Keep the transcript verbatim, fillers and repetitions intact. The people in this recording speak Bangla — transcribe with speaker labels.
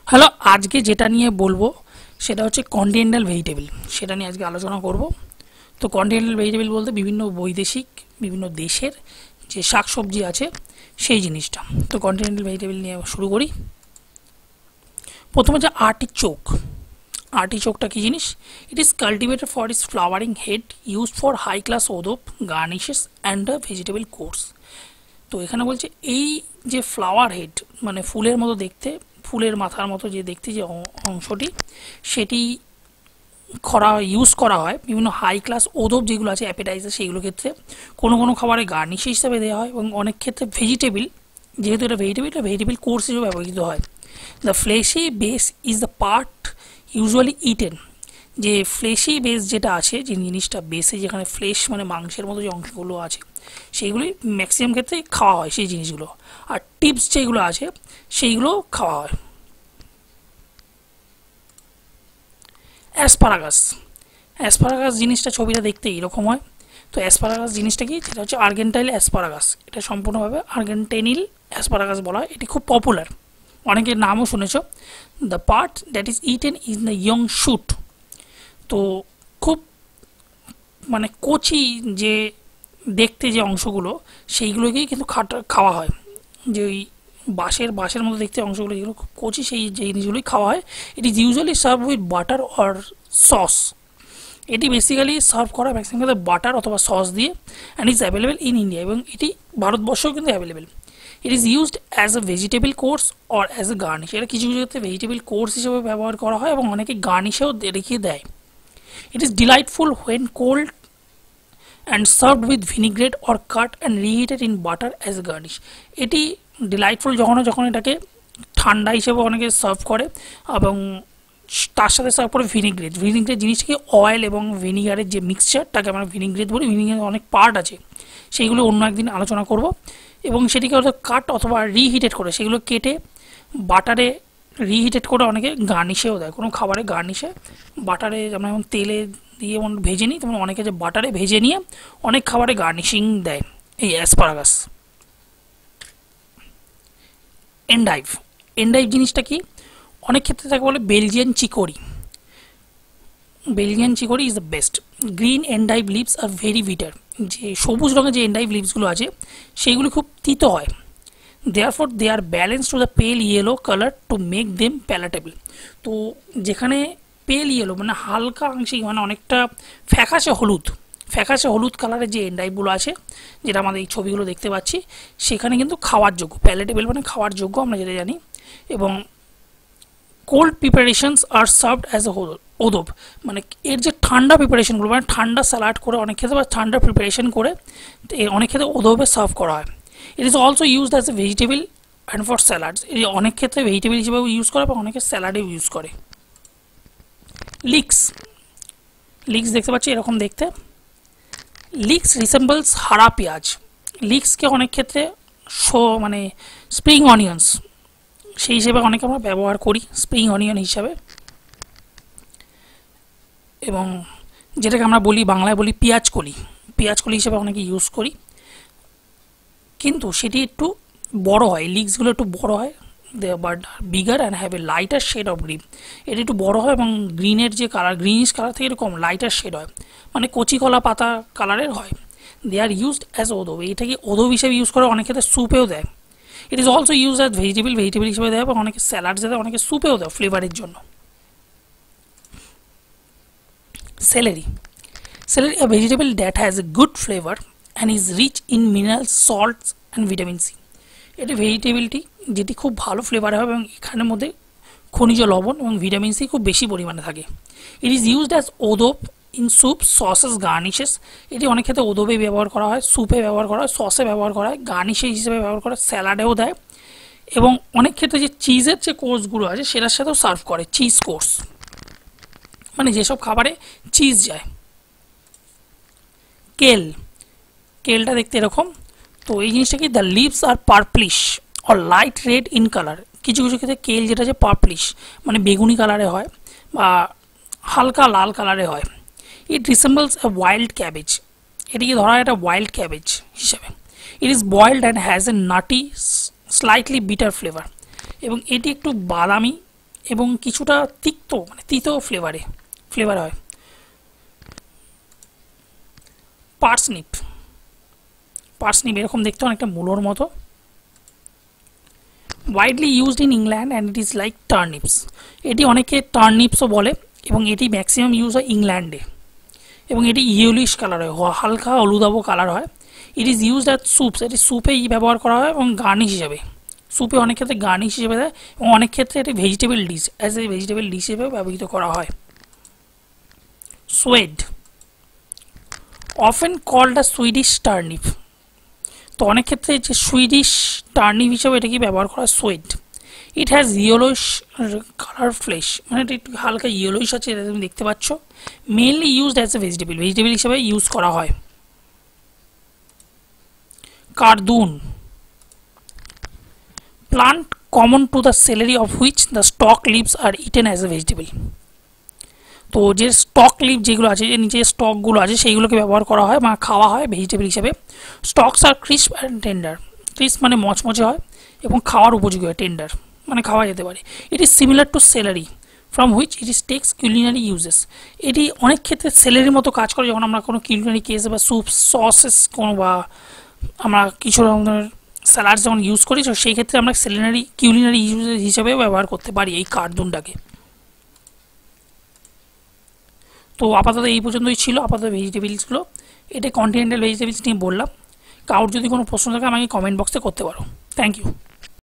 Speaker 1: হ্যালো, আজকে যেটা নিয়ে বলবো সেটা হচ্ছে কন্টিনেন্টাল ভেজিটেবল। সেটা নিয়ে আজকে আলোচনা করব। তো কন্টিনেন্টাল ভেজিটেবল বলতে বিভিন্ন বৈদেশিক বিভিন্ন দেশের যে শাকসবজি আছে সেই জিনিসটা। তো কন্টিনেন্টাল ভেজিটেবল নিয়ে শুরু করি। প্রথমে হচ্ছে আর্টিচোক। আর্টিচোকটা কি জিনিস? It is cultivated for its flowering head, used for high class ওদোপ, garnishes and the vegetable course. তো এখানে বলছে এই যে ফ্লাওয়ার হেড মানে ফুলের মতো দেখতে, ফুলের মাথার মতো যে দেখতে যে অংশটি, সেটি করা ইউজ করা হয় বিভিন্ন হাই ক্লাস ওদব যেগুলো আছে অ্যাপেটাইজার, সেইগুলোর ক্ষেত্রে কোনো কোনো খাবারে গার্নিশ হিসাবে দেওয়া হয় এবং অনেক ক্ষেত্রে ভেজিটেবল, যেহেতু এটা ভেজিটেবল এটা ভেজিটেবল কোর্স হিসেবে ব্যবহৃত হয়। The fleshy base is the part usually eaten. যে ফ্লেশি বেস যেটা আছে, যে জিনিসটা বেসে যেখানে ফ্লেশ মানে মাংসের মতো যে অংশগুলো আছে সেইগুলি ম্যাক্সিমাম ক্ষেত্রে খাওয়া হয় সেই জিনিসগুলো। আর টিপস যেগুলো আছে সেইগুলো খাওয়া হয়। অ্যাসপারাগাস। অ্যাসপারাগাস জিনিসটা ছবিটা দেখতে এরকম হয়। তো অ্যাসপারাগাস জিনিসটা কি? যেটা হচ্ছে আর্গেন্টাইল অ্যাসপারাগাস। এটা সম্পূর্ণভাবে আর্গেন্টেনিল অ্যাসপারাগাস বলা হয়। এটি খুব পপুলার, অনেকের নামও শুনেছ। The part that is eaten is the young shoot. তো খুব মানে কচি যে দেখতে যে অংশগুলো সেইগুলোকেই কিন্তু খাটা খাওয়া হয়। যে ওই বাঁশের বাঁশের মতো দেখতে অংশগুলো যেগুলো খুব কচি সেই যে জিনিসগুলোই খাওয়া হয়। It is usually serve with butter or sauce. এটি বেসিক্যালি সার্ভ করা ম্যাক্সিমাম ক্ষেত্রে বাটার অথবা সস দিয়ে, and is available in India, এবং এটি ভারতবর্ষেও কিন্তু available. It is used as a vegetable course or as a garnish. এটা কিছু কিছু ক্ষেত্রে ভেজিটেবল কোর্স হিসেবে ব্যবহার করা হয় এবং অনেকে গার্নিশেও রেখে দেয়। It is delightful when cold and served with vinaigrette or cut and reheated in butter as a garnish. এটি ডিলাইটফুল যখন যখন এটাকে ঠান্ডা হিসেবে অনেকে সার্ভ করে, এবং তার সাথে সার্ভ করে ভিনিগ্রেট। ভিনিগ্রেট জিনিসটাকে অয়েল এবং ভিনিগারের যে মিক্সচারটাকে আমরা ভিনিগ্রেট বলি। ভিনিগারের অনেক পার্ট আছে, সেইগুলো অন্য একদিন আলোচনা করব। এবং সেটিকে হয়তো কাট অথবা রিহিটেড করে সেগুলো কেটে বাটারে রিহিটেড করে অনেকে গার্নিশেও দেয়। কোনো খাবারে গার্নিশে বাটারে, আমরা যেমন তেলে দিয়ে যেমন ভেজে নিই, তেমন অনেকে যে বাটারে ভেজে নিয়ে অনেক খাবারে গার্নিশিং দেয় এই অ্যাসপারাগাস। এন্ডাইভ। এন্ডাইভ জিনিসটা কি? অনেক ক্ষেত্রে তাকে বলে Belgian chicory. Belgian chicory is the best. Green endive leaves are very bitter. যে সবুজ রঙের যে এন্ডাইভ লিভসগুলো আছে সেইগুলি খুব তিতো হয়। Therefore they are balance to the pale yellow colour to make them palatable. তো যেখানে পেল ইয়েলো মানে হালকা আংশিক মানে অনেকটা ফ্যাকাশে হলুদ, ফ্যাকাশে হলুদ কালারের যে এন্ডাইভগুলো আছে, যেটা আমাদের এই ছবিগুলো দেখতে পাচ্ছি, সেখানে কিন্তু খাওয়ার যোগ্য। প্যালেটেবল মানে খাওয়ার যোগ্য, আমরা যেটা জানি। এবং cold preparations are served as a ওদব। মানে এর যে ঠান্ডা প্রিপারেশনগুলো মানে ঠান্ডা স্যালাড করে অনেক ক্ষেত্রে, বা ঠান্ডা প্রিপারেশন করে অনেক ক্ষেত্রে ওদবে সার্ভ করা হয়। It is also used as a vegetable and for salads. এটি অনেক ক্ষেত্রে ভেজিটেবল হিসেবেও ইউজ করে এবং অনেকে স্যালাডেও ইউজ করে। লিক্স। লিক্স দেখতে পাচ্ছি এরকম দেখতে। লিক্স রিসেম্বলস হারা পেঁয়াজ। লিক্সকে অনেক ক্ষেত্রে শো মানে স্প্রিং অনিয়ন্স সেই হিসেবে অনেকে আমরা ব্যবহার করি, স্প্রিং অনিয়ন হিসাবে। এবং যেটাকে আমরা বলি বাংলায় বলি পেঁয়াজকলি, পেঁয়াজকলি হিসেবে অনেকে ইউজ করি। কিন্তু সেটি একটু বড় হয়, লিক্সগুলো একটু বড় হয়, they but bigger and have a lighter shade of green. এটি একটু বড় হয় এবং গ্রিনের যে কালার, গ্রিনিশ কালার থেকে এরকম লাইটার শেড হয়, মানে কচি কলা পাতা কালারের হয়। দে আর ইউজড অ্যাজ ওদব। এটাকে ওদব হিসেবে ইউজ করে, অনেক ক্ষেত্রে স্যুপেও দেয়। It is also use as vegetable, vegetable হিসেবে দেয়, এবং অনেকে স্যালাডস দেয়, অনেকে স্যুপেও দেয় ফ্লেভারের জন্য। Celery. Celery, a vegetable that has a good flavor and is rich in minerals, salts and vitamin C. এটি ভেজিটেবলটি যেটি খুব ভালো ফ্লেভার হয় এবং এখানের মধ্যে খনিজ লবণ এবং ভিটামিন সি খুব বেশি পরিমাণে থাকে। ইট ইজ ইউজড অ্যাজ ওদব ইন স্যুপ, সসেস, গার্নিশেস। এটি অনেক ক্ষেত্রে ওদবে ব্যবহার করা হয়, স্যুপে ব্যবহার করা হয়, সসে ব্যবহার করা হয়, গার্নিশেস হিসেবে ব্যবহার করা হয়, স্যালাডেও দেয়। এবং অনেক ক্ষেত্রে যে চিজের যে কোর্সগুলো আছে সেটার সাথেও সার্ভ করে, চিজ কোর্স মানে যেসব খাবারে চিজ যায়। কেল। কেলটা দেখতে এরকম। তো এই জিনিসটা কি? The leaves are purplish or light red in colour. কিছু কিছু ক্ষেত্রে কেল যেটা যে পার্পলিশ মানে বেগুনি কালারে হয় বা হালকা লাল কালারে হয়। It resembles a wild cabbage. এটিকে ধরা হয় একটা ওয়াইল্ড ক্যাবেজ হিসাবে। It is boiled and has a nutty slightly bitter flavour. এবং এটি একটু বাদামি এবং কিছুটা তিক্ত মানে তিতো ফ্লেভারে ফ্লেভার হয়। পার্সনিপ, পার্সনিপ এরকম দেখতে অনেকটা মূলোর মতো। Widely used in England and it is like turnips, এটি অনেকে টার্নিপসও বলে এবং এটি ম্যাক্সিমাম ইউজ হয় ইংল্যান্ডে এবং এটি ইয়েলোইশ কালার হয়, হালকা হলুদাবো কালার হয়। It is used at soups, এটি স্যুপেই ব্যবহার করা হয় এবং গার্নিশ হিসেবে, স্যুপে অনেক ক্ষেত্রে গার্নিশ হিসেবে দেয় এবং অনেক ক্ষেত্রে এটি vegetable dish as a vegetable dish হিসেবে ব্যবহৃত করা হয়। Swede, often called a Swedish turnip, তো অনেক ক্ষেত্রে যে সুইডিশ টার্নিপ হিসেবে এটাকে ব্যবহার করা হয় swede. It has yellowish colour flesh, মানে এটা একটু হালকা ইয়েলোইশ আছে, এটা তুমি দেখতে পাচ্ছ। Mainly used as a vegetable, vegetable হিসেবে ইউজ করা হয়। Cardoon, plant common to the celery of which the stalk leaves are eaten as a vegetable, তো যে স্টক লিভ যেগুলো আছে, যে নিচে স্টকগুলো আছে সেইগুলোকে ব্যবহার করা হয় বা খাওয়া হয় ভেজিটেবল হিসেবে। Stalks are crisp and tender, crisp মানে মচমচে হয় এবং খাওয়ার উপযোগী হয়, টেন্ডার মানে খাওয়া যেতে পারে। It is similar to celery from which it is takes culinary uses, এটি অনেক ক্ষেত্রে সেলারির মতো কাজ করে যখন আমরা কোনো কিউলিনারি কেসে বা স্যুপ সসেস কোনো বা আমরা কিছু রকমের স্যালাড যখন ইউজ করি, তো সেই ক্ষেত্রে আমরা সেলিনারি কিউলিনারি ইউজ হিসেবে ব্যবহার করতে পারি এই কার্দুনটাকে। তো আপাতত এই পর্যন্তই ছিল আপাতত ভেজিটেবলসগুলো, এটা কন্টিনেন্টাল ভেজিটেবলস নিয়ে বললাম। কারোর যদি কোনো প্রশ্ন থাকে আমাকে কমেন্ট বক্সে করতে পারো। Thank you.